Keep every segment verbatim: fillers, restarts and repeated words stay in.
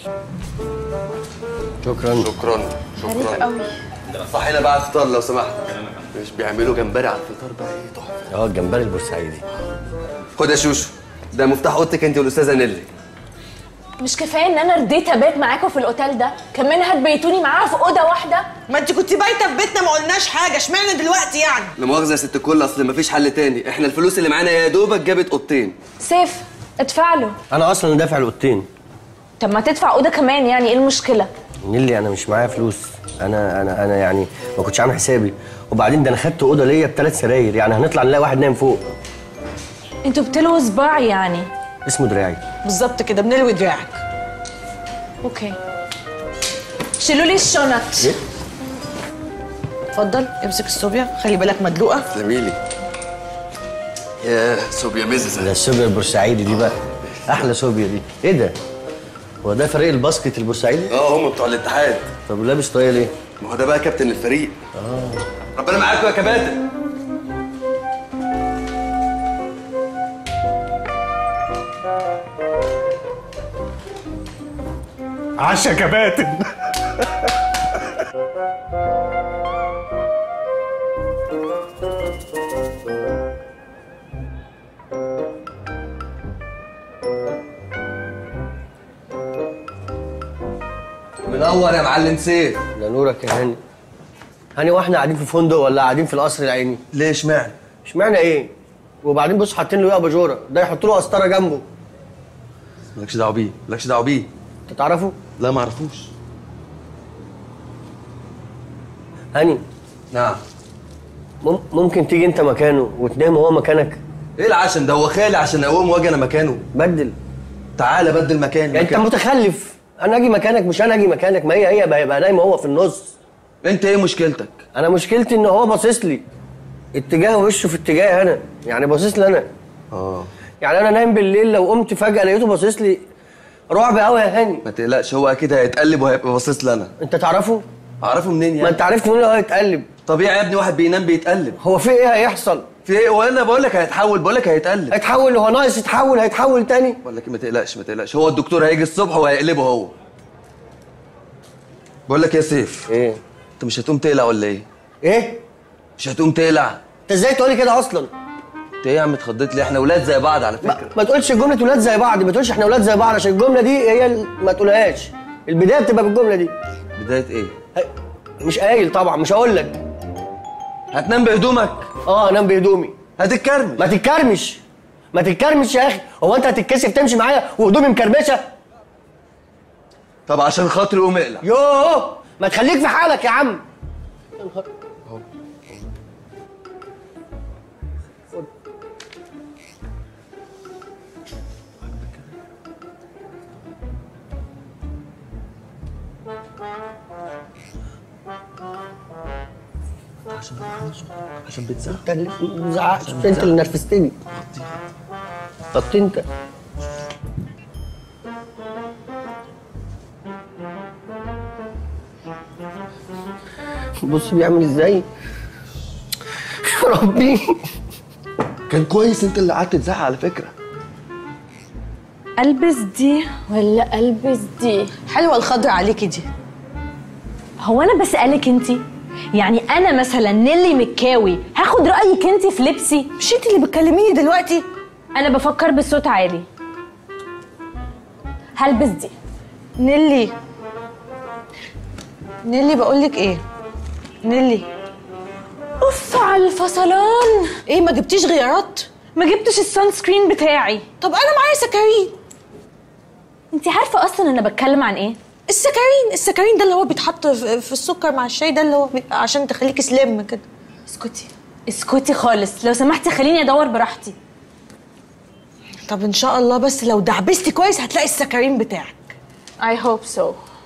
شكرا شكرا شكرا قوي. صحينا بقى على الفطار لو سمحت. مش بيعملوا جمبري على الفطار بقى ايه تحفه. اه الجمبري البورسعيدي. خد يا شوشو، ده مفتاح اوضتك انت والاستاذه نيلي. مش كفايه ان انا رديت ابات معاكم في الاوتيل ده، كمان هتبيتوني معاها في اوضه واحده؟ ما انت كنت بايته في بيتنا ما قلناش حاجه، اشمعنى دلوقتي يعني؟ لا مؤاخذه يا ست الكل، اصل مفيش حل تاني، احنا الفلوس اللي معانا يا دوبك جابت اوضتين. سيف ادفع له. انا اصلا دافع الاوضتين. طب ما تدفع اوضه كمان، يعني ايه المشكله؟ نيلي انا مش معايا فلوس، انا انا انا يعني ما كنتش عامل حسابي، وبعدين ده انا خدت اوضه ليا بثلاث سراير، يعني هنطلع نلاقي واحد نايم فوق. انتوا بتلووا صباع يعني. اسمه دراعي. بالظبط كده، بنلوي دراعك. اوكي شيلوا لي الشنط. ايه؟ اتفضل امسك الصوبيا، خلي بالك مدلوقه. زميلي يا صوبيا مززه. ده الصوبيا البورسعيدي دي بقى احلى صوبيا دي. ايه ده؟ هو ده فريق الباسكت البورسعيدي؟ اه هم بتوع الاتحاد. طب لابس طاقيه ليه؟ ما هو ده بقى كابتن الفريق. اه ربنا معاكم يا كباتن. عشا كباتن. منور يا معلم سيف. ده نورك يا هاني. هاني واحنا قاعدين في فندق ولا قاعدين في القصر العيني؟ ليه اشمعنى؟ اشمعنى ايه؟ وبعدين بص حاطين له ايه اباجوره، ده يحط له قسطره جنبه. مالكش دعوه بيه، مالكش دعوه بيه. انت تعرفه؟ لا ما اعرفوش. هاني. نعم. مم ممكن تيجي انت مكانه وتنام وهو مكانك؟ ايه العشم ده؟ هو خالي عشان اقوم واجي انا مكانه؟ بدل. تعالى بدل مكاني. يعني انت متخلف، انا اجي مكانك مش انا اجي مكانك، ما هي هي بقى يبقى نايم هو في النص. انت ايه مشكلتك؟ انا مشكلتي ان هو باصص لي اتجاه وشه في اتجاه انا، يعني باصص لي انا. اه يعني انا نايم بالليل لو قمت فجأة لقيته باصص لي، رعب قوي يا هاني. ما تقلقش، هو اكيد هيتقلب وهيبقى باصص لي انا. انت تعرفه؟ اعرفه منين يعني؟ ما انت عرفت منين هو هيتقلب؟ طبيعي يا ابني، واحد بينام بيتقلب. هو في ايه هيحصل؟ في ايه؟ وانا بقول لك هيتحول، بقول لك هيتقلب. هيتحول؟ هو ناقص يتحول، هيتحول تاني. بقول لك ما تقلقش ما تقلقش، هو الدكتور هيجي الصبح وهيقلبه هو. بقول لك يا سيف. ايه؟ انت مش هتقوم تقلع ولا ايه؟ ايه؟ مش هتقوم تقلع؟ انت ازاي تقولي كده اصلا؟ انت ايه يا عم اتخضيت ليه؟ احنا ولاد زي بعض على فكره. ما, ما تقولش جمله ولاد زي بعض، ما تقولش احنا ولاد زي بعض، عشان الجمله دي هي ال- ما تقولهاش. البدايه بتبقى بالجمله دي. بدايه ايه؟ هي... مش قايل طبعا، مش هقول لك. هتنام بهدومك؟ اه انام بهدومي. هتتكرمش؟ ما تتكرمش، ما تتكرمش يا اخي. هو انت هتتكسف تمشي معايا وهدومي مكرمشه؟ طب عشان خاطري قوم اقلع. يوه ما تخليك في حالك يا عم. عشان عشان بتزعق. انت اللي ما تزعقش، انت اللي نرفزتني. طب انت بص بيعمل ازاي. يا ربي كان كويس انت اللي قعدت تزعق على فكره. البس دي ولا البس دي؟ حلوه الخضر عليكي دي. هو انا بسألك انتي؟ يعني انا مثلا نيلي مكاوي هاخد رايك انتي في لبسي؟ مش انت اللي بتكلميني دلوقتي؟ انا بفكر بصوت عالي. هلبس دي. نيلي نيلي بقولك ايه؟ نيلي اوف على الفصلان. ايه ما جبتيش غيارات؟ ما جبتش السان سكرين بتاعي. طب انا معايا سكرين. انتي عارفه اصلا انا بتكلم عن ايه؟ السكرين السكرين ده اللي هو بيتحط في السكر مع الشاي، ده اللي هو بي... عشان تخليكي سليم كده. اسكتي اسكتي خالص لو سمحتي، خليني ادور براحتي. طب ان شاء الله بس لو دعبستي كويس هتلاقي السكرين بتاعك. I hope so.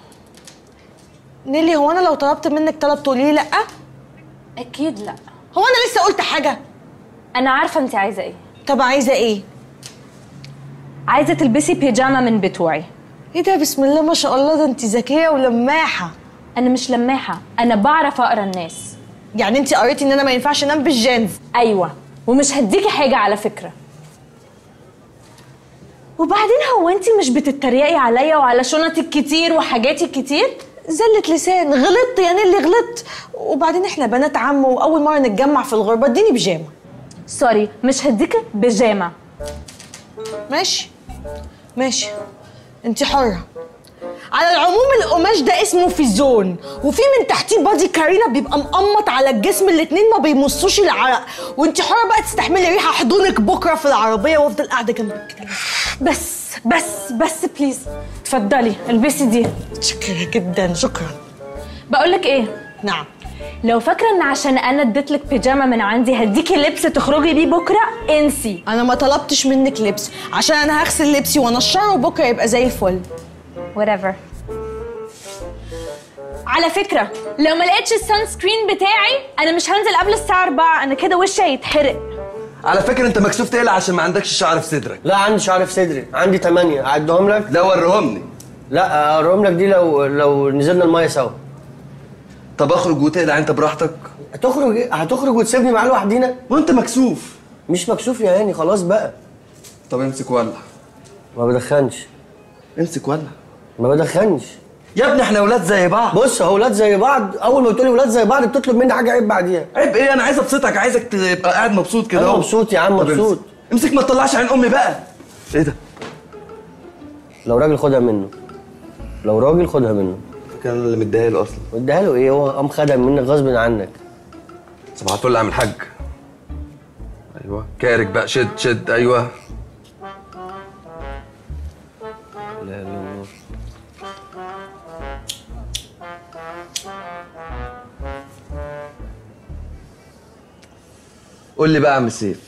نيلي هو انا لو طلبت منك طلب تقولي لي لا؟ اكيد لا. هو انا لسه قلت حاجه؟ انا عارفه انتي عايزه ايه. طب عايزه ايه؟ عايزه تلبسي بيجاما من بتوعي. ايه ده؟ بسم الله ما شاء الله، ده انت ذكيه ولماحه. انا مش لماحه، انا بعرف اقرا الناس. يعني انت قريتي ان انا ما ينفعش انام بالجينز؟ ايوه، ومش هديكي حاجه على فكره. وبعدين هو انت مش بتتريقي عليا وعلى شنطي الكتير وحاجاتي الكتير؟ زلة لسان، غلطت يا نيلي غلطت. وبعدين احنا بنات عم واول مره نتجمع في الغربه، اديني بيجامه. سوري مش هديك بيجامه. ماشي ماشي، انت حره. على العموم القماش ده اسمه فيزون، وفي من تحتيه بادي كارينا بيبقى مقمط على الجسم، الاتنين ما بيمصوش العرق، وانت حره بقى تستحملي ريحه احضنك بكره في العربيه وافضل قاعده جنبك كده. بس بس بس بليز اتفضلي البسي دي. شكرا جدا، شكرا. بقولك ايه؟ نعم. لو فاكره ان عشان انا اديتلك بيجامه من عندي هديكي لبس تخرجي بيه بكره، انسي. انا ما طلبتش منك لبس، عشان انا هغسل لبسي وانشره وبكره يبقى زي الفل. whatever. على فكره لو ما لقيتش السان سكرين بتاعي انا مش هنزل قبل الساعه أربعة، انا كده وشي هيتحرق. على فكره انت مكسوف تقلع عشان ما عندكش شعر في صدرك. لا عندي شعر في صدري، عندي تمانية. اعدهم لك؟ لا وريهمني. لا اوريهم لك دي لو لو نزلنا الميه سوا. طب اخرج وتقلع انت براحتك. هتخرج ايه؟ هتخرج وتسيبني معاه لوحدينا؟ وانت مكسوف. مش مكسوف يا هاني، خلاص بقى. طب امسك ولع. ما بدخنش. امسك ولع. ما بدخنش يا ابني احنا ولاد زي بعض. بص هو ولاد زي بعض، اول ما بتقولي ولاد زي بعض بتطلب مني حاجه عيب بعديها. عيب ايه؟ انا عايز ابسطك، عايزك تبقى قاعد مبسوط كده. انا مبسوط يا عم، مبسوط. امسك ما تطلعش عين امي بقى. ايه ده؟ لو راجل خدها منه، لو راجل خدها منه. كان اللي مديها له اصلا. مديها له ايه؟ هو قام خدها منك غصب عنك. صباح الفل يا عم الحاج. ايوه كارك بقى، شد شد. ايوه. لا لا لا. قول لي بقى يا عم سيف،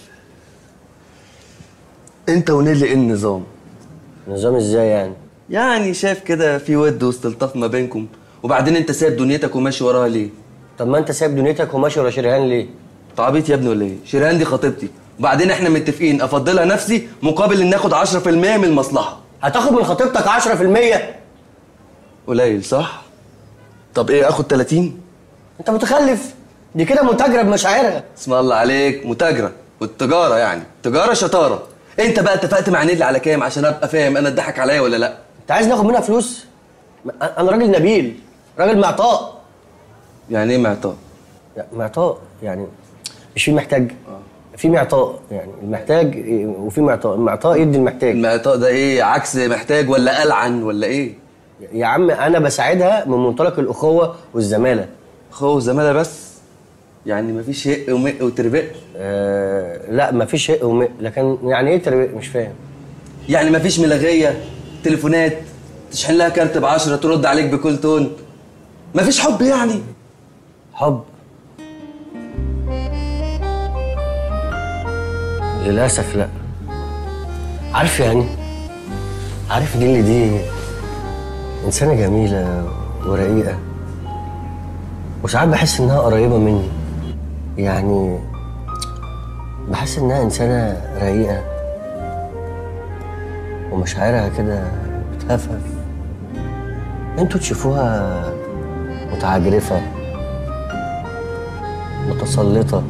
انت ونيلي ايه النظام؟ نظام ازاي يعني؟ يعني شايف كده في ود واستلطاف ما بينكم، وبعدين انت سايب دنيتك وماشي وراها ليه؟ طب ما انت سايب دنيتك وماشي ورا شريهان ليه؟ انت عبيط يا ابني ولا ايه؟ شريهان دي خطيبتي، وبعدين احنا متفقين افضلها نفسي مقابل ان ناخد عشرة في المية من المصلحه. هتاخد من خطيبتك عشرة في المية؟ قليل صح؟ طب ايه اخد تلاتين؟ انت متخلف، دي كده متاجره بمشاعرها. اسم الله عليك، متاجره، والتجاره يعني تجاره شطاره. انت بقى اتفقت مع نيلي على كام عشان ابقى فاهم انا اتضحك عليا ولا لا؟ انت عايز ناخد منها فلوس؟ انا راجل نبيل، راجل معطاء. يعني ايه معطاء؟ معطاء يعني مش في محتاج، في معطاء، يعني المحتاج وفي معطاء. المعطاء يدي المحتاج. المعطاء ده ايه؟ عكس محتاج ولا ألعن ولا ايه؟ يا عم انا بساعدها من منطلق الاخوه والزماله. اخوه وزماله بس؟ يعني مفيش هق ومق وتربق؟ آه لا مفيش هق ومق، لكن يعني ايه تربق؟ مش فاهم. يعني مفيش ملغيه تليفونات تشحن لها كارت بعشرة ترد عليك بكل تون؟ مفيش حب يعني؟ حب؟ للاسف لا. عارف يعني، عارف نيلي دي انسانه جميله ورقيقه، وساعات بحس انها قريبه مني. يعني بحس انها انسانه رقيقه ومشاعرها كده بتهفف. انتوا تشوفوها متعجرفه متسلطه،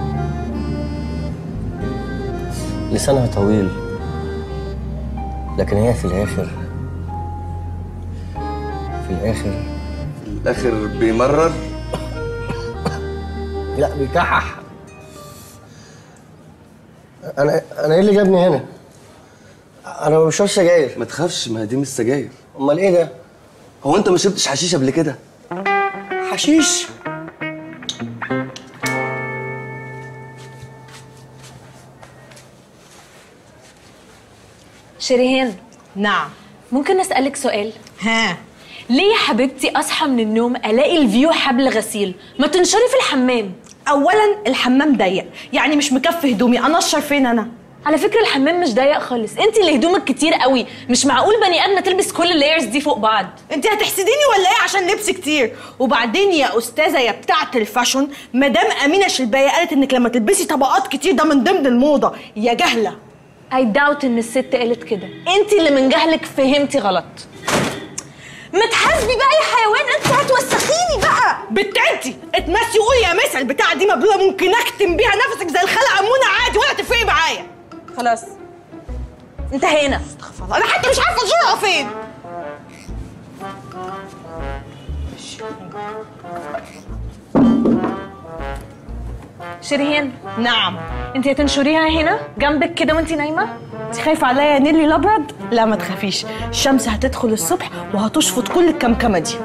لسانها طويل، لكن هي في الاخر في الاخر في الاخر بيمرر. لا بيكحح. انا انا ايه اللي جابني هنا؟ انا ما بشربش سجاير. ما تخافش، ما دي مش سجاير. امال ايه ده؟ هو انت ما شربتش حشيش قبل كده؟ حشيش؟ شريهان. نعم. ممكن اسالك سؤال؟ ها. ليه يا حبيبتي اصحى من النوم الاقي الفيو حبل غسيل؟ ما تنشري في الحمام. اولا الحمام ضيق، يعني مش مكفي هدومي، انشر فين انا؟ على فكره الحمام مش ضيق خالص، انت اللي هدومك كتير قوي، مش معقول بني ادمه تلبس كل اللايرز دي فوق بعض. انت هتحسديني ولا ايه عشان لبس كتير؟ وبعدين يا استاذه يا بتاعه الفاشون، مدام امينه شلبايه قالت انك لما تلبسي طبقات كتير ده من ضمن الموضه، يا جهله. اي داوت ان الست قالت كده، انت اللي من جهلك فهمتي غلط. ما تحاسبي بقى يا حيوان، انت هتوسخيني بقى. بنت انت اتمسي وقولي يا مسا البتاعه دي مبلوله، ممكن اكتم بيها نفسك زي الخلق امونه عادي ولا تفرقي معايا. خلاص انت هنا. استغفر الله، انا حتى مش عارفه الشقه فين. شيرين، نعم. انت هتنشريها هنا جنبك كده وانت نايمه؟ انت خايفه عليا يا نيلي الابرد؟ لا ما تخافيش، الشمس هتدخل الصبح وهتشفط كل الكمكمه دي.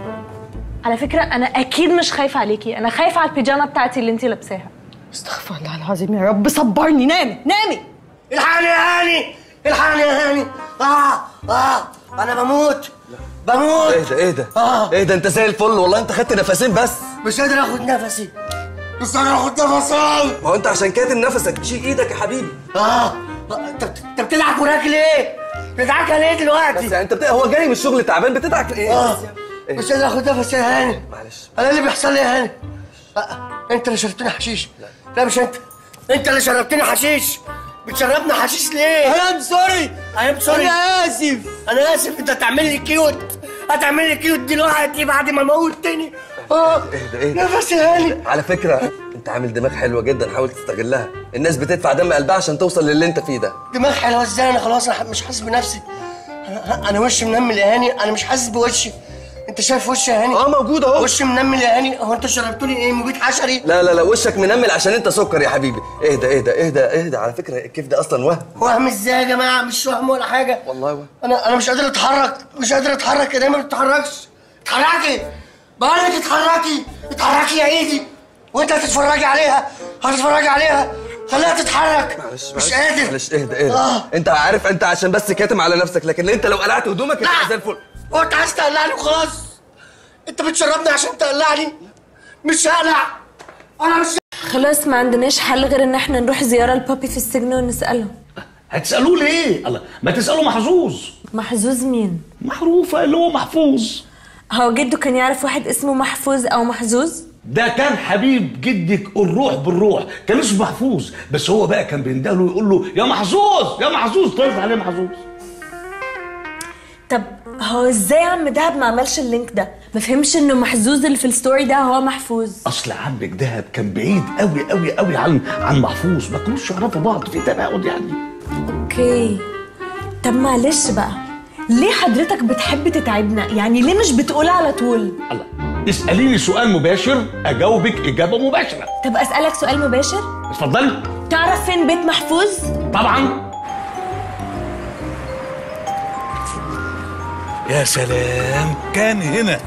على فكره انا اكيد مش خايفه عليكي، انا خايفه على البيجامه بتاعتي اللي انت لابساها. استغفر الله العظيم يا رب، صبرني. نامي نامي. الحقني يا هاني، الحقني يا هاني. اه اه انا بموت بموت. اهدى اهدى اه اهدى، انت زي الفل والله، انت خدت نفسين بس. مش قادر اخد نفسي، مش قادر اخد نفسي. ما هو انت عشان كاتم نفسك، شيل ايدك يا حبيبي. اه انت انت بتدعك وراك ليه؟ بتدعك ليه دلوقتي؟ بس يعني انت بت... هو جاي من الشغل تعبان، بتدعك في ايه؟ اه مش قادر اخد نفسي يا هاني. معلش. انا اللي بيحصل لي يا هاني. آه. انت اللي شربتني حشيش. لا. لا مش انت، انت اللي شربتني حشيش. بتشربني حشيش ليه؟ انا سوري انا سوري، انا اسف انا اسف. انت هتعمل لي كيوت، هتعمل لي كيوت دلوقتي بعد ما موتني. اه اهدى اهدى نفسي يا هاني. على فكره انت عامل دماغ حلوه جدا، حاول تستغلها. الناس بتدفع دم قلبها عشان توصل للي انت فيه ده. دماغ حلوه ازاي؟ انا خلاص انا مش حاسس بنفسي. انا انا وشي منمل يا هاني، انا مش حاسس بوشي. انت شايف وشي يا هاني؟ اه موجود اهو. وشي منمل يا هاني. هو انتوا شربتوني ايه؟ مبيد حشري؟ لا لا لا، وشك منمل عشان انت سكر يا حبيبي. اهدى اهدى اهدى اهدى، على فكره الكيف ده اصلا وهم. وهم ازاي يا جماعه؟ مش وهم ولا حاجه والله وهم. انا انا مش قادر اتحرك، مش قادر اتحرك يا دايما. ما بتتحركش. اتحركي بقول لك، اتحركي اتحركي يا ايدي. وانت هتتفرجي عليها، هتتفرجي عليها. خليها تتحرك. معلش مش قادر. معلش اهدى اهدى. آه. انت عارف انت عشان بس كاتم على نفسك، لكن انت لو قلعت هدومك لا. هتبقى زي الفل. هو انت عايز تقلعني وخلاص؟ انت بتشربني عشان تقلعني؟ مش هقلع. انا مش خلاص ما عندناش حل غير ان احنا نروح زياره لبابي في السجن ونساله. هتسالوه ليه؟ الله، ما تسالوا محظوظ. محظوظ مين؟ محروفه اللي هو محفوظ. هو جده كان يعرف واحد اسمه محفوظ او محظوظ؟ ده كان حبيب جدك الروح بالروح، كان اسمه محفوظ، بس هو بقى كان بيندهله ويقول له يا محظوظ يا محظوظ، طلع عليه محظوظ. طب هو ازاي عم دهب ما عملش اللينك ده؟ ما فهمش انه محظوظ اللي في الستوري ده هو محفوظ. اصل عمك دهب كان بعيد قوي قوي قوي عن عن محفوظ، ما كانوش يعرفوا بعض في تباعد يعني. اوكي طب معلش بقى، ليه حضرتك بتحب تتعبنا؟ يعني ليه مش بتقول على طول؟ الله، اساليني سؤال مباشر اجاوبك اجابه مباشره. طب اسالك سؤال مباشر؟ اتفضلي. تعرف فين بيت محفوظ؟ طبعا. يا سلام، كان هنا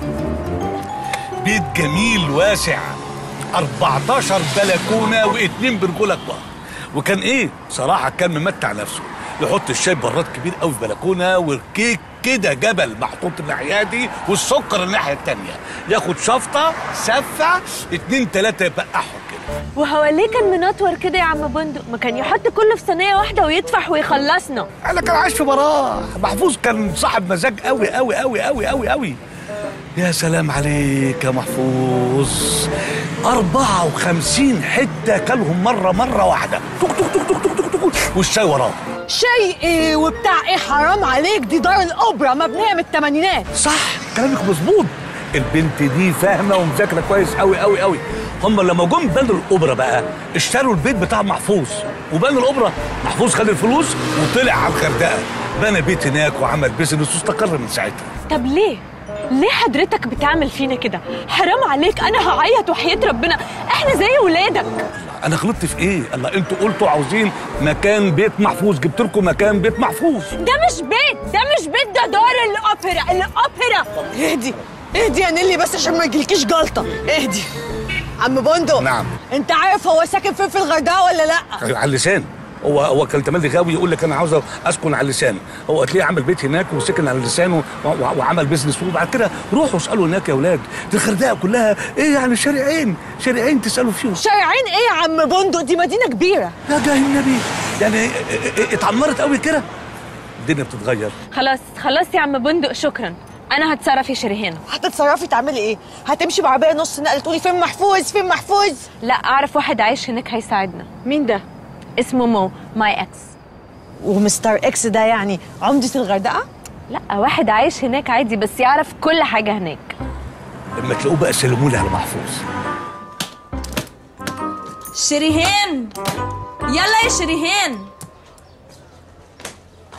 بيت جميل واسع، أربعتاشر بلكونه واتنين برجوله كبار. وكان ايه صراحه كان ممتع نفسه، يحط الشاي براد كبير قوي في بلكونه، والكيك كده جبل محطوط الناحيه دي والسكر الناحيه التانيه، ياخد شفطه سفه اتنين تلاته يبقعهم كده. وهو ليه كان منطور كده يا عم بندق؟ ما كان يحط كله في صينيه واحده ويدفع ويخلصنا. انا كان عايش في براح. محفوظ كان صاحب مزاج قوي قوي قوي قوي قوي قوي. يا سلام عليك يا محفوظ، أربعة وخمسين حته كلهم مره مره واحده، توك توك توك توك توك توك، والشاي وراه. شيء ايه وبتاع ايه؟ حرام عليك، دي دار الاوبرا مبنيه من الثمانينات. صح كلامك مظبوط، البنت دي فاهمه ومذاكره كويس قوي قوي قوي. هم لما جم بنوا الاوبرا بقى اشتروا البيت بتاع محفوظ وبنوا الاوبرا. محفوظ خد الفلوس وطلع على الغردقه، بنى بيت هناك وعمل بيزنس واستقر من ساعتها. طب ليه؟ ليه حضرتك بتعمل فينا كده؟ حرام عليك، انا هعيط وحياة ربنا، احنا زي ولادك. انا غلطت في ايه؟ الله، انتوا قلتوا عاوزين مكان بيت محفوظ، جبت لكم مكان بيت محفوظ. ده مش بيت، ده مش بيت، ده دار الاوبرا. الاوبرا اهدي اهدي يا نيلي بس عشان ما يجيلكيش جلطه. اهدي. عم بندق، نعم. انت عارف هو ساكن فين في الغردقه ولا لا؟ على اللسان. هو هو كان تملي غاوي يقول لك انا عاوز اسكن على اللسان. هو هتلاقيه عمل بيت هناك وسكن على اللسان وعمل بيزنس. وبعد كده روحوا اسالوا هناك يا اولاد، دي الغردقه كلها ايه يعني؟ شارعين شارعين تسالوا فيهم. شارعين ايه يا عم بندق؟ دي مدينه كبيره. يا جاي النبي، يعني اتعمرت قوي كده، الدنيا بتتغير. خلاص خلاص يا عم بندق، شكرا. انا هتصرف يا شريهان. هتتصرفي تعملي ايه؟ هتمشي بعربيه نص نقل تقولي فين محفوظ فين محفوظ؟ لا، اعرف واحد عايش هناك هيساعدنا. مين ده؟ اسمه مو، ماي اكس. ومستر اكس ده يعني عمدة الغردقة؟ لا، واحد عايش هناك عادي بس يعرف كل حاجة هناك. لما تلاقوه بقى سلموا لي على محفوظ. شريهان، يلا يا شريهان.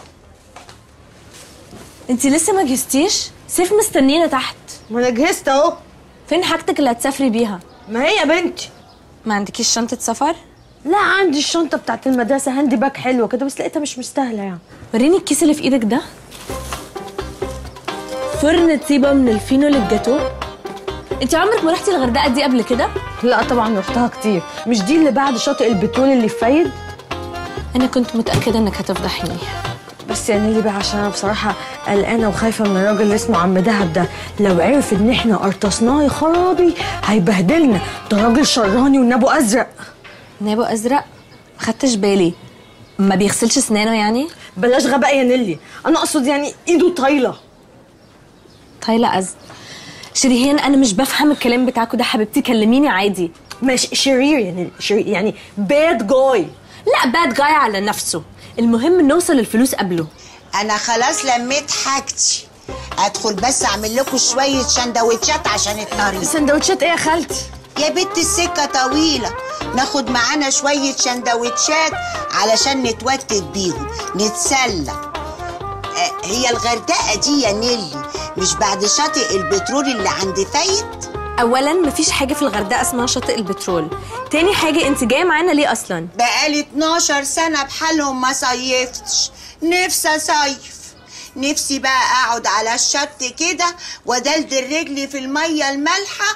انت لسه ما جهزتيش؟ سيف مستنينا تحت. ما انا جهزت اهو. فين حاجتك اللي هتسافري بيها؟ ما هي يا بنتي. ما عندكيش شنطه سفر؟ لا عندي الشنطه بتاعت المدرسه، هاندي باك حلوه كده، بس لقيتها مش مستاهله يعني. وريني الكيس اللي في ايدك ده. فرن طيبه من الفينو للجاتو. انت عمرك ما رحتي الغردقه دي قبل كده؟ لا طبعا رحتها كتير. مش دي اللي بعد شاطئ البترول اللي في فايد؟ انا كنت متاكده انك هتفضحيني. بس يا نيلي بقى عشان انا بصراحه قلقانه وخايفه من الراجل اللي اسمه عم دهب ده، لو عرف ان احنا قرطسناه يا خرابي هيبهدلنا، ده راجل شراني ونابو ازرق. نابو ازرق؟ ما خدتش بالي. ما بيغسلش اسنانه يعني؟ بلاش غباء يا نيلي، انا اقصد يعني ايده طايله. طايله أز شريهان، انا مش بفهم الكلام بتاعكوا ده حبيبتي، كلميني عادي. ماشي شرير يا نيلي، شرير يعني باد جاي. لا باد جاي على نفسه، المهم نوصل الفلوس قبله. انا خلاص لميت حاجتي، ادخل بس اعمل لكم شويه سندوتشات عشان الطريق. سندوتشات ايه يا خالتي؟ يا بنت السكه طويله، ناخد معانا شويه سندوتشات علشان نتوتت بيهم نتسلى. آه هي الغردقه دي يا نيلي مش بعد شاطئ البترول اللي عند فايد؟ اولا مفيش حاجه في الغردقه اسمها شاطئ البترول. تاني حاجه انت جايه معانا ليه اصلا؟ بقالي اتناشر سنه بحالهم ما صيفتش، نفسي اصيف. نفسي بقى اقعد على الشط كده وادلدل رجلي في الميه المالحه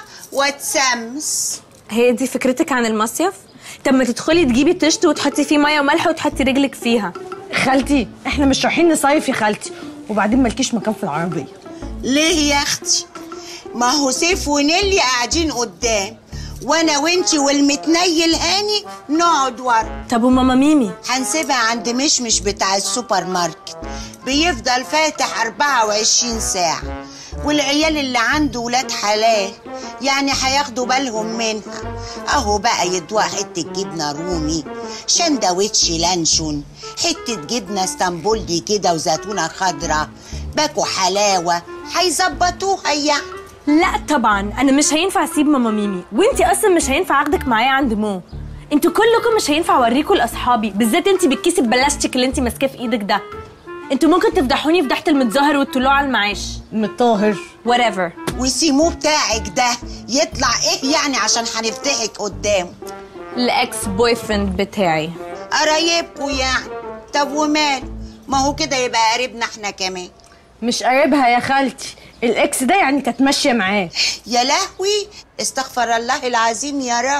واتسمس. هي دي فكرتك عن المصيف؟ طب ما تدخلي تجيبي طشت وتحطي فيه ميه وملح وتحطي رجلك فيها. خالتي احنا مش رايحين نصيف يا خالتي، وبعدين مالكيش مكان في العربيه. ليه يا اختي؟ ما هو سيف ونيلي قاعدين قدام، وانا وانتي والمتنيل هاني نقعد ورا. طب وماما ميمي؟ هنسيبها عند مشمش بتاع السوبر ماركت، بيفضل فاتح أربعة وعشرين ساعة، والعيال اللي عنده ولاد حلال يعني هياخدوا بالهم منها. اهو بقى يدوق حته جبنه رومي، شندوتش لانشون، حته جبنه اسطنبولي كده وزيتونه خضراء، باكو حلاوه، هيظبطوها يعني. لا طبعا انا مش هينفع اسيب ماما ميمي، وانتي اصلا مش هينفع اخدك معايا عند مو. انتوا كلكم مش هينفع اوريكم لاصحابي، بالذات انتي بالكيس البلاستيك اللي انتي ماسكاه في ايدك ده. انتوا ممكن تفضحوني فضحة المتظاهر والطلوع على المعاش. متطاهر whatever. وسيمو بتاعك ده يطلع ايه يعني عشان هنفتحك قدامه؟ الاكس بوي فريند بتاعي. قرايبكوا يعني؟ طب وماله؟ ما هو كده يبقى قريبنا احنا كمان. مش قريبها يا خالتي، الاكس ده يعني كانت ماشيه معاه. يا لهوي استغفر الله العظيم يا رب.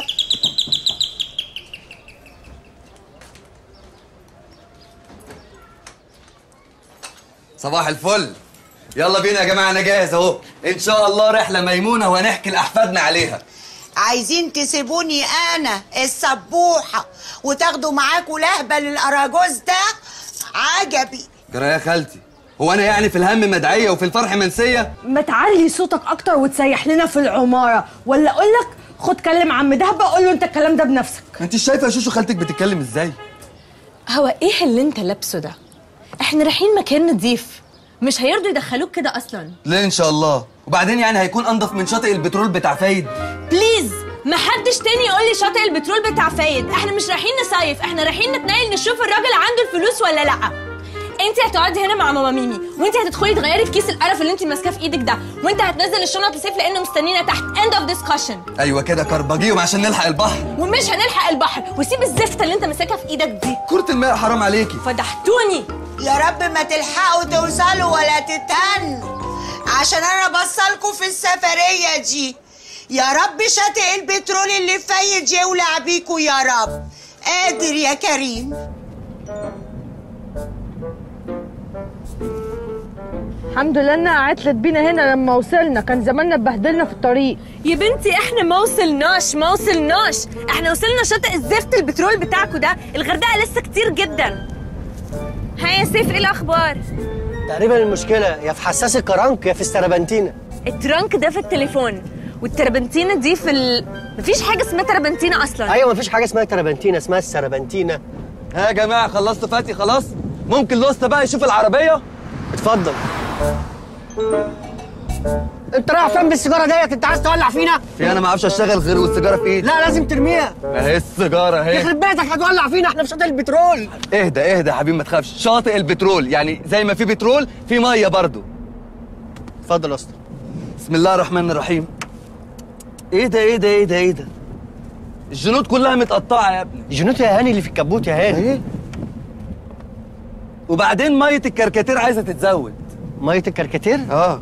صباح الفل. يلا بينا يا جماعه، انا جاهز اهو. ان شاء الله رحله ميمونه وهنحكي لاحفادنا عليها. عايزين تسيبوني انا السبوحه وتاخدوا معاكوا لهبه للاراجوز ده؟ عجبي. جرى يا خالتي، هو انا يعني في الهم مدعيه وفي الفرح منسيه؟ ما تعلي صوتك اكتر وتسيح لنا في العماره، ولا اقول لك خد كلم عم دهب قول له انت الكلام ده بنفسك. انت شايفه يا شوشو خالتك بتتكلم ازاي؟ هو ايه اللي انت لابسه ده؟ احنا رايحين مكان نضيف، مش هيرضوا يدخلوك كده اصلا. ليه ان شاء الله؟ وبعدين يعني هيكون انضف من شاطئ البترول بتاع فايد؟ بليز محدش تاني يقول لي شاطئ البترول بتاع فايد. احنا مش رايحين نصيف، احنا رايحين نتنيل نشوف الراجل عنده الفلوس ولا لا. انت هتقعدي هنا مع ماما ميمي، وانت هتدخلي تغيري الكيس القرف اللي انت ماسكاه في ايدك ده، وانت هتنزل الشنط لسيف لانه مستنينا تحت. end of discussion. ايوه كده كربجيهم عشان نلحق البحر. ومش هنلحق البحر، وسيب الزفته اللي انت ماسكها في ايدك دي. كرة الماء حرام عليكي. فضحتوني. يا رب ما تلحقوا توصلوا ولا تتهنوا عشان انا بصلكوا في السفريه دي. يا رب شاطئ البترول اللي فايد يولع بيكوا يا رب، قادر يا كريم. الحمد لله انها عطلت بينا هنا لما وصلنا، كان زماننا اتبهدلنا في الطريق. يا بنتي احنا ما وصلناش ما وصلناش احنا وصلنا شاطئ الزفت البترول بتاعكوا ده، الغردقه لسه كتير جدا. ها يا سيف ايه الاخبار؟ تقريبا المشكله يا في حساس الكرنك يا في السربنتينه. الترنك ده في التليفون، والتربنتينه دي في ال... مفيش حاجه اسمها تربنتينه اصلا. ايوه مفيش حاجه اسمها تربنتينه، اسمها السربنتينه. ها يا جماعه خلصتوا فاتي خلاص؟ ممكن الوسطى بقى يشوف العربيه؟ اتفضل. انت رايح فين بالسيجاره ديت؟ انت عايز تولع فينا؟ في انا ما اعرفش اشتغل غير والسيجاره في ايدي. لا لازم ترميها. اهي السيجاره اهي. يخرب بيتك هتولع فينا، احنا في شاطئ البترول. اهدى اهدى يا حبيبي ما تخافش، شاطئ البترول يعني زي ما في بترول في ميه برضه. اتفضل يا اسطى. بسم الله الرحمن الرحيم. ايه ده ايه ده ايه ده ايه ده؟ الجنود كلها متقطعه يا ابني. الجنود يا هاني اللي في الكبوت يا هاني. ايه؟ وبعدين ميه الكركاتير عايزه تتزود. ميه الكركاتير؟ اه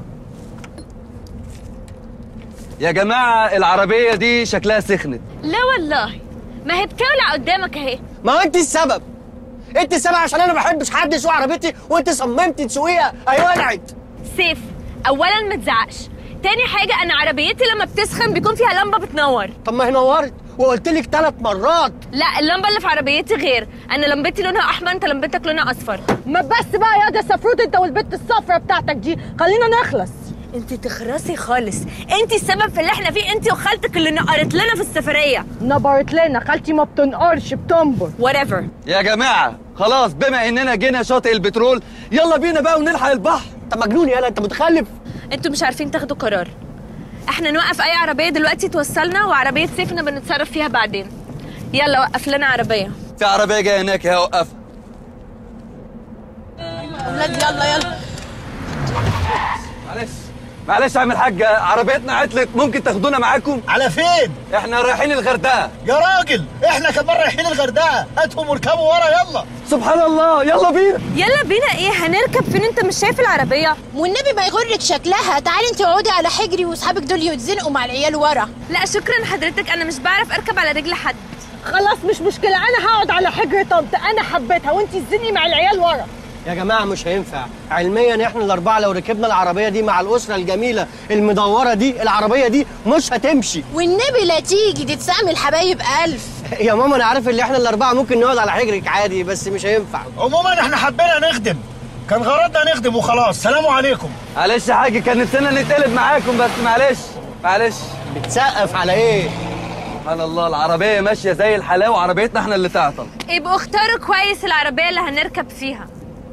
يا جماعه العربيه دي شكلها سخنت. لا والله، ما هي بتولع قدامك اهي. ما هو انت السبب. انت السبب عشان انا ما بحبش حد يسوق عربيتي وانت صممتي تسوقيها اهي ولعت. سيف، اولا ما تزعقش، تاني حاجه انا عربيتي لما بتسخن بيكون فيها لمبه بتنور. طب ما هي نورت وقلت لك ثلاث مرات. لا، اللمبه اللي في عربيتي غير، انا لمبتي لونها احمر، انت لمبتك لونها اصفر. ما بس بقى يا ده سفروت انت والبت الصفرة بتاعتك دي، خلينا نخلص. انت تخرسي خالص، انت السبب في اللي احنا فيه، انت وخالتك اللي نقرت لنا في السفريه. نبرت لنا، خالتي ما بتنقرش بتنبر. whatever. يا جماعه خلاص بما اننا جينا شاطئ البترول يلا بينا بقى ونلحق البحر. انت مجنون يالا، انت متخلف. انتوا مش عارفين تاخدوا قرار. احنا نوقف اي عربيه دلوقتي توصلنا، وعربيه سيفنا بنتصرف فيها بعدين. يلا وقف لنا عربيه. في عربيه جايه هناك اهي، وقفها. ولاد يلا يلا. معلش معلش يا عم الحاج، عربيتنا عطلت، ممكن تاخدونا معاكم؟ على فين؟ احنا رايحين الغردقه. يا راجل احنا كمان رايحين الغردقه، هاتهم واركبوا ورا يلا. سبحان الله، يلا بينا. يلا بينا ايه؟ هنركب فين؟ انت مش شايف العربيه؟ والنبي ما يغرك شكلها، تعالي انت اقعدي على حجري واصحابك دول يتزنقوا مع العيال ورا. لا شكرا حضرتك، انا مش بعرف اركب على رجل حد. خلاص مش مشكلة، أنا هقعد على حجر طنط، أنا حبيتها وأنتي تزني مع العيال ورا. يا جماعه مش هينفع علميا، احنا الاربعه لو ركبنا العربيه دي مع الاسره الجميله المدوره دي، العربيه دي مش هتمشي. والنبي لا تيجي تتسامي الحبايب ألف. يا ماما انا عارف ان احنا الاربعه ممكن نقعد على حجرك عادي، بس مش هينفع. عموما احنا حبينا نخدم، كان غرضنا نخدم وخلاص. سلام عليكم. معلش يا حاج، كان نفسنا نتقلب معاكم بس معلش معلش. بتسقف على ايه؟ سبحان الله، العربيه ماشيه زي الحلاوه وعربيتنا احنا اللي تعطل. يبقوا اختاروا كويس العربيه اللي هنركب فيها.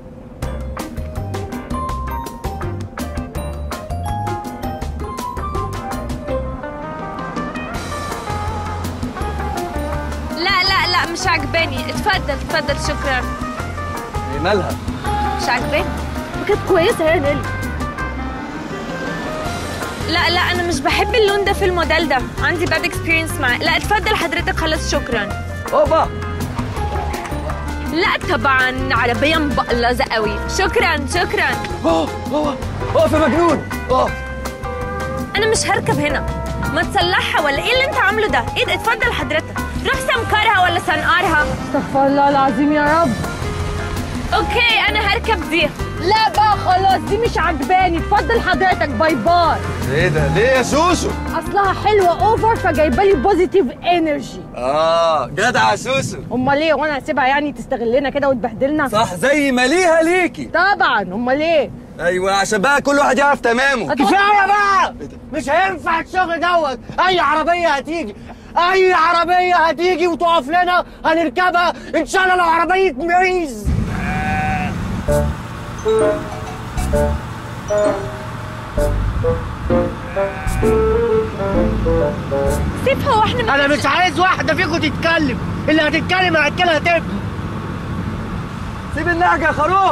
لا لا لا مش عجباني، اتفضل اتفضل شكرا. ايه مالها؟ مش عجباني؟ كانت كويسة يا نيلي. لا لا انا مش بحب اللون ده في الموديل ده، عندي باد اكسبيرينس معاه. لا اتفضل حضرتك خلاص شكرا. اوبا. لا طبعا عربيه مبقلظه قوي، شكرا شكرا. اوه اوه اقف يا مجنون اقف. انا مش هركب هنا، ما تصلحها ولا ايه اللي انت عامله ده؟ ايه ده؟ اتفضل حضرتك، روح سمكرها ولا سنقرها. استغفر الله العظيم يا رب. اوكي انا هركب دي. لا بقى خلاص دي مش عجباني، اتفضل حضرتك باي باي. ايه ده؟ ليه يا سوسو؟ اصلها حلوه اوفر فجايبه لي بوزيتيف انرجي. اه جدع يا سوسو. امال ايه؟ وانا هسيبها يعني تستغلنا كده وتبهدلنا؟ صح، زي ما ليها ليكي. طبعا، امال ايه؟ ايوه عشان بقى كل واحد يعرف تمامه. كفايه بقى، مش هينفع الشغل دوت. اي عربيه هتيجي اي عربيه هتيجي وتقف لنا هنركبها ان شاء الله، لو عربيه معيز. سيف هو احنا انا مش عايز واحده فيكم تتكلم، اللي هتتكلم هاكلها تبني. سيب النهج يا خروف.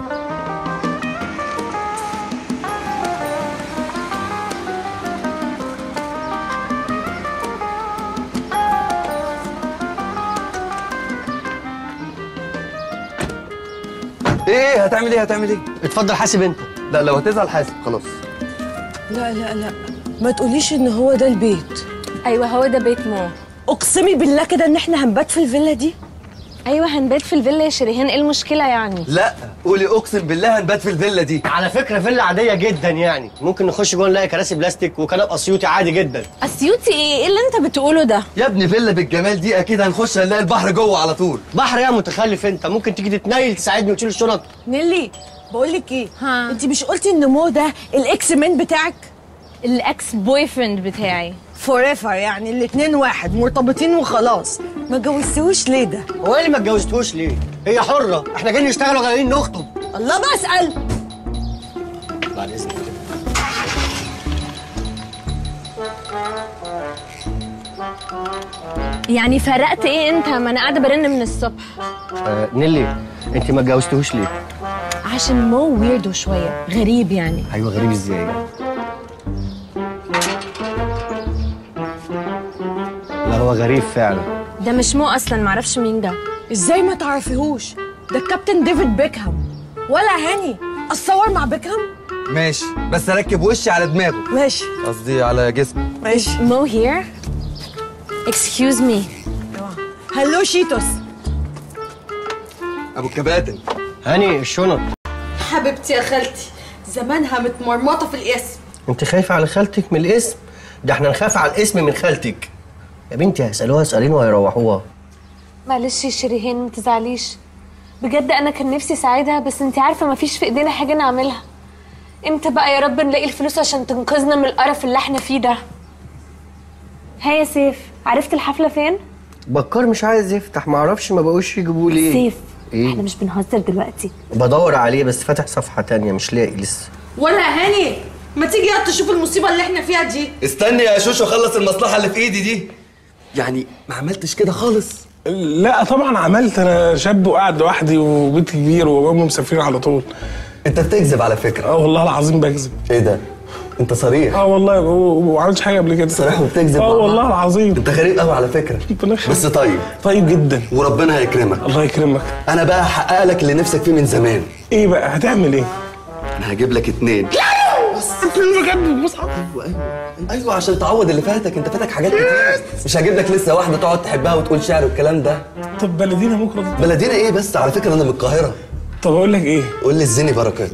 ايه هتعمل ايه هتعمل ايه؟ اتفضل حاسب انت. لا لو هتزعل حاسب خلاص. لا لا لا ما تقوليش ان هو ده البيت. ايوه هو ده بيت مو. اقسمي بالله كده ان احنا هنبات في الفيلا دي. ايوه هنبات في الفيلا يا شريهان، ايه المشكله يعني؟ لا قولي اقسم بالله هنبات في الفيلا دي. على فكره فيلا عاديه جدا يعني، ممكن نخش جوه نلاقي كراسي بلاستيك وكنب اسيوطي عادي جدا. اسيوطي ايه؟ ايه اللي انت بتقوله ده؟ يا ابني فيلا بالجمال دي اكيد هنخش هنلاقي البحر جوه على طول. بحر يا متخلف انت، ممكن تيجي تتنيل تساعدني وتشيل الشنط. نيلي بقول لك ايه؟ ها. انت مش قلتي ان مو ده الاكس مان بتاعك؟ الاكس بوي فريند بتاعي. فور ايفر يعني الاتنين واحد مرتبطين وخلاص. ما جوزتوش ليه ده؟ هو ايه اللي ما اتجوزتوش ليه؟ هي حره، احنا جايين نشتغل وجايين نخطب. الله بسأل. بعد اذنك. يعني فرقت ايه انت؟ ما انا قاعده برن من الصبح. آه نيلي انت ما اتجوزتوش ليه؟ عشان مو ويردو شويه، غريب يعني. ايوه غريب ازاي؟ لا هو غريب فعلا. ده مش مو اصلا، معرفش مين ده. ازاي ما تعرفيهوش؟ ده الكابتن ديفيد بيكهام. ولا هاني اتصور مع بيكهام؟ ماشي، بس اركب وشي على دماغه. ماشي. قصدي على جسمه. ماشي. مو هير. اكسكيوز مي. هلو شيتوس. ابو الكباتن. هاني الشنط. حبيبتي يا خالتي، زمانها متمرمطه في الاسم. انت خايفه على خالتك من الاسم؟ ده احنا نخاف على الاسم من خالتك. يا بنتي هيسالوها اسالين وهيروحوها. معلش يا شريهان ما تزعليش، بجد انا كان نفسي اساعدها، بس انت عارفه ما فيش في ايدينا حاجه نعملها. امتى بقى يا رب نلاقي الفلوس عشان تنقذنا من القرف اللي احنا فيه ده؟ ها يا سيف، عرفت الحفله فين؟ بكار مش عايز يفتح، معرفش ما بقوش يجيبوه ليه. سيف إيه؟ احنا مش بنهزر دلوقتي. بدور عليه بس فاتح صفحه تانية مش لاقي لسه. ولا هاني ما تيجي يا تشوف المصيبه اللي احنا فيها دي. استني يا شوشو اخلص المصلحه اللي في ايدي دي. يعني ما عملتش كده خالص؟ لا طبعا عملت. انا شاب وقاعد لوحدي وبيت كبير وهم مسافرين على طول. انت بتكذب على فكره. اه والله العظيم بكذب. ايه ده؟ انت صريح. اه والله وما عملتش حاجه قبل كده. صريح وبتكذب. اه والله العظيم. انت غريب قوي على فكره. بس طيب. طيب جدا. وربنا هيكرمك. الله يكرمك. انا بقى هحقق لك اللي نفسك فيه من زمان. ايه بقى هتعمل ايه؟ انا هجيب لك اتنين. بس اتنين بجد المصحف. ايوه ايوه ايوه عشان تعوض اللي فاتك. انت فاتك حاجات كتير. مش هجيب لك لسه واحده تقعد تحبها وتقول شعر والكلام ده. طب بلدينا بكره. بلدينا ايه بس؟ على فكره انا من القاهره. طب اقول لك ايه؟ قول لي الزني بركات.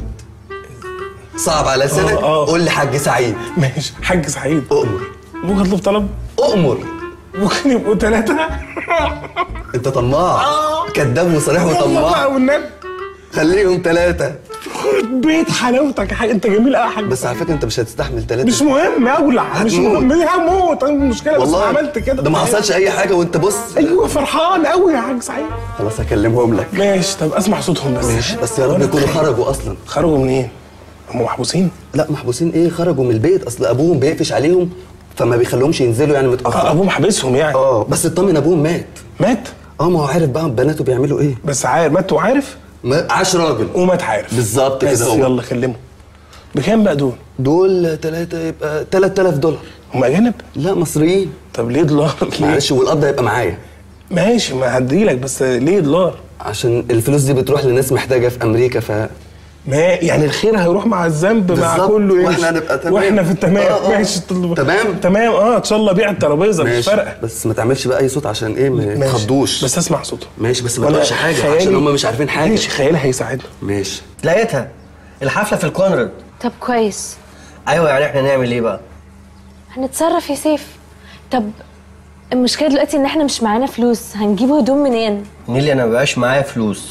صعب على لسانك؟ قول لي حاج سعيد. ماشي حاج سعيد. اؤمر. ممكن اطلب طلب؟ اؤمر. ممكن يبقوا ثلاثه. انت طماع. كداب وصريح وطماع. والنبي خليهم ثلاثه. بيت حلاوتك يا حاج، انت جميل قوي يا حاج. بس على فكره انت مش هتستحمل ثلاثه. مش مهم اولع. مش مهم هموت. المشكله بس عملت كده. ده ما حصلش اي حاجه وانت بص. ايوه فرحان قوي يا حاج سعيد. خلاص هكلمهم لك. ماشي. طب اسمع صوتهم بس. ماشي بس يا رب يكونوا خرجوا اصلا. خرجوا منين؟ هم محبوسين؟ لا محبوسين ايه، خرجوا من البيت. اصل ابوهم بيقفش عليهم فما بيخليهمش ينزلوا يعني متاخر. ابوهم حابسهم يعني؟ اه بس اطمن ابوهم مات. مات؟ اه ما هو عارف بقى بناته بيعملوا ايه. بس عارف مات وعارف؟ عاش راجل ومات عارف. بالظبط كده. هو يلا كلمه. بكام بقى دول؟ دول ثلاثة يبقى ثلاثة آلاف دولار. هم اجانب؟ لا مصريين. طب ليه دولار؟ معلش والقبض هيبقى معايا. ماشي ما هديلك بس ليه دولار؟ عشان الفلوس دي بتروح لناس محتاجه في امريكا ف ما يعني الخير هيروح مع الذنب مع كله ايه. واحنا هنبقى تمام. واحنا في التمام. آه آه. ماشي. تمام تمام. اه ان شاء الله بيع الترابيزه مش فارقه. بس ما تعملش بقى اي صوت عشان ايه ما يتخضوش. بس اسمع صوته. ماشي بس ما تقولش حاجه عشان هم مش عارفين حاجه. ماشي خيالي هيساعدنا. ماشي. لقيتها الحفله في الكونراد. طب كويس. ايوه يعني احنا نعمل ايه بقى؟ هنتصرف يا سيف. طب المشكله دلوقتي ان احنا مش معانا فلوس، هنجيب هدوم منين؟ نيلي انا مبقاش معايا فلوس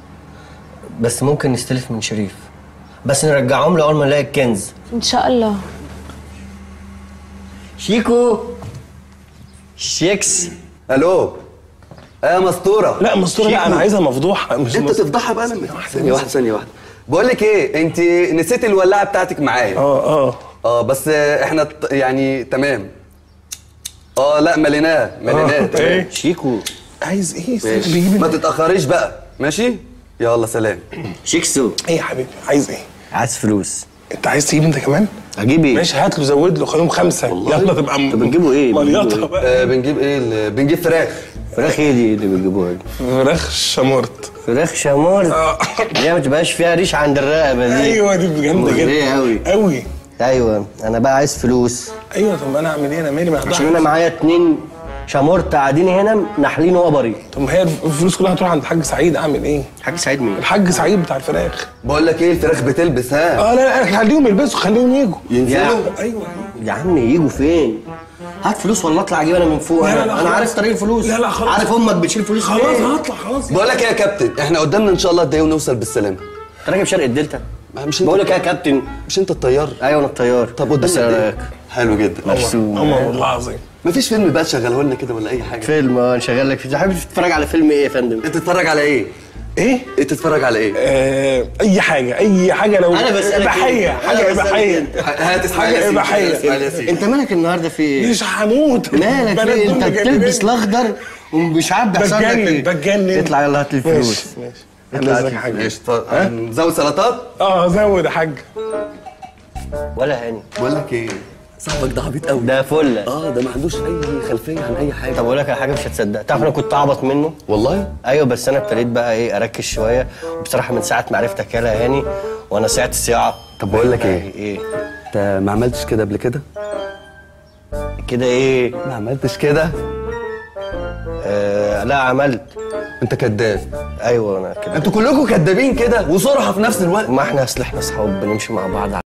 بس ممكن نستلف من شريف، بس نرجعهم له اول ما نلاقي الكنز ان شاء الله. شيكو شيكس. الو يا مسطوره. لا مسطوره لا انا عايزها مفضوحه. مش انت تفضحها بقى. ثانيه واحده ثانيه واحده. بقول لك ايه، انت نسيت الولاعه بتاعتك معايا. اه اه اه بس احنا يعني تمام. اه لا مليناه مليناه. ايه شيكو عايز ايه؟ بيجيب ما تتاخريش بقى. ماشي يلا سلام. شيكسو. ايه يا حبيبي عايز ايه؟ عايز فلوس. انت عايز تجيب انت كمان؟ اجيب ايه؟ ماشي هات له زود له خليهم خمسه. يلا تبقى طب بتجيبوا ايه؟ مليطه بقى. آه بنجيب ايه؟ بنجيب فراخ. فراخ ايه دي اللي بتجيبوها دي؟ فراخ شمورت. فراخ شمورت؟ اه دي ما تبقاش فيها ريش عند الرقبه دي. ايوه دي جامده جدا. ايه قوي قوي. ايوه انا بقى عايز فلوس. ايوه طب انا اعمل ايه؟ انا مالي ما عشان انا معايا اتنين شمورت قاعدين هنا ناحلين وبري. طب ما هي الفلوس كلها هتروح عند الحاج سعيد. اعمل ايه؟ الحاج سعيد مين؟ الحاج سعيد بتاع الفراخ. بقول لك ايه الفراخ بتلبس ها. اه لا لا خليهم يلبسوا خليهم يجوا ينزلوا. ايوه يا عم يجوا فين؟ هات فلوس ولا اطلع اجيب انا من فوق. لا لا انا لا انا عارف طريق الفلوس. لا لا خلاص. عارف امك بتشيل فلوس خلاص فين. هطلع خلاص. بقول لك ايه يا كابتن، احنا قدامنا ان شاء الله قد ايه ونوصل بالسلامه. انت راكب شرق الدلتا؟ مش انت بقول لك ايه يا كابتن؟ مش انت الطيار؟ ايوه انا الطيار. طب قدامنا قد ايه؟ حلو جدا. مرسوم. والله العظيم. مفيش فيلم بقى تشغله لنا كده ولا اي حاجه؟ فيلم اه نشغل لك فيه. حابب تتفرج على فيلم ايه يا فندم؟ انت تتفرج على ايه؟ ايه؟ انت تتفرج على ايه؟ آه اي حاجه اي حاجه لو انا بسالك اباحيه حاجه اباحيه. هات حاجه اباحيه. انت مالك النهارده في ايه؟ مش هموت. مالك في ايه؟ انت بتلبس الاخضر ومش عارف بيحصل لك ايه. بتجنن بتجنن. اطلع يلا هات لي الفلوس. ماشي ازيك يا حاج؟ قشطه. نزود سلطات؟ اه زود يا حاج. ولا هاني بقول لك ايه، صاحبك ده عبيط قوي. ده فله. اه ده ما عندوش اي خلفيه عن اي حاجه. طب اقول لك على حاجه مش هتصدق، تعرف انا كنت اعبط منه والله. ايوه بس انا ابتديت بقى ايه اركز شويه، وبصراحه من ساعه ما عرفتك يا هاني وانا ساعه الصياعه. طب بقول لك ايه ايه انت ما عملتش كده قبل كده؟ كده ايه؟ ما عملتش كده؟ آه لا عملت. انت كداب. ايوه انا كده. انتوا كلكم كدابين كده وصراحه في نفس الوقت. ما احنا اصل احنا اصحاب بنمشي مع بعض.